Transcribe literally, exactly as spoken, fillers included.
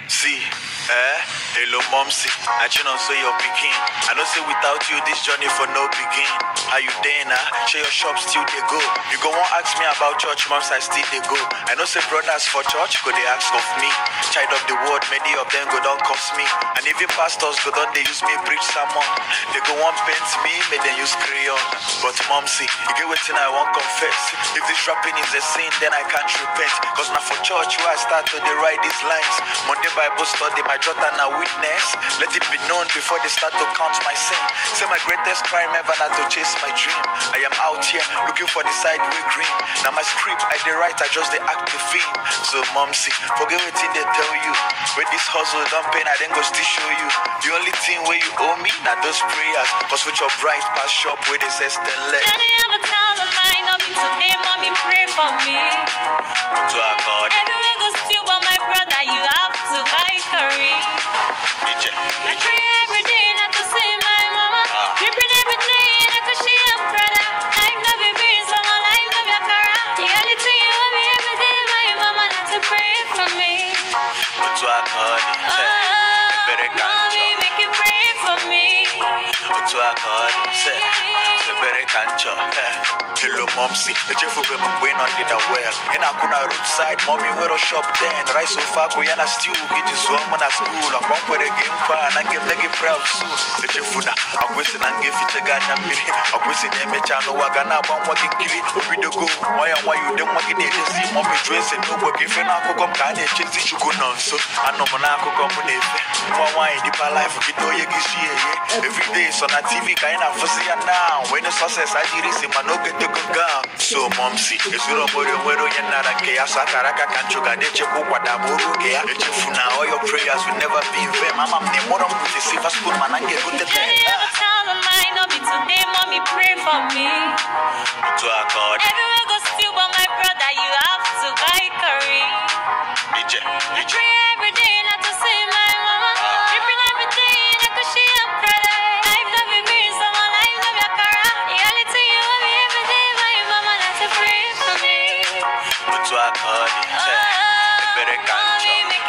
See, eh? Hello, mom, see. I you know say you're picking. I know say without you, this journey for no begin. How you there now? Share your shop still they go. You go won't ask me about church, moms, I still they go. I know say brothers for church, go they ask of me. Child of the world, many of them go don't cost me. And even pastors go don't they use me preach sermon. They go want paint me, may they use crayon. But mom, see, you get what I want confess. If this rapping is a sin, then I can't repent. Cause now for church, where I start to they write these lines. Monday Bible study, my daughter now witness. Let it be known before they start to count my sin. Say my greatest crime ever not to chase my dream. I am out here looking for the side way green. Now my script, I dey write, I just dey act the film. So mom, see, forget what they tell you. When this hustle don't pain, I then go still show you. The only thing where you owe me, now those prayers. Cause with your bright past shop where they say stainless. Can you ever tell the mind of me today, mommy, pray for me? To our God. Everywhere goes still, but my brother, you have to buy curry. I pray every day not to see my mama. Dripping every day not to see your brother. Life love your being so my life love your car. The only thing you want me every day, my mama, not to pray for me. To our God. Mommy, make you pray for me. To our God. Say, the very cancer. Hello, mom, see. The Jeff will be my queen on the well. And I could not roadside, mommy, we're a shop then. Rice so far, we are still. It is woman at school. I come with a game pan and give like a proud soon. The Jeff would have whistled and give it a gun and me. I was in a mechano, Wagana, one walking kill it. We do go. Why and why you don't want it to see mommy dress and no working for now. Come, can you change it? You go on so. I know Monaco come with it. One wine, the life of it. Every day, so on T V, kind of for see now. When the success, I did it, man, no get to go down. So, mom, see, it's your body, where you're not a chaos. I can't you got it, you go what I'm okay. All your prayers will never be in vain. Mama, I'm the more of the silver spoon, man, I get good to Can you ever tell the mind of me today, mommy, pray for me? To our God. Everywhere goes still, but my brother, you have to buy curry. I pray every day not to see my mama. Dripping every day not to see your brother. Life love your being so my life love your car. The only thing you want me every day, my mama, not to pray for me. To our God. Oh, mommy, make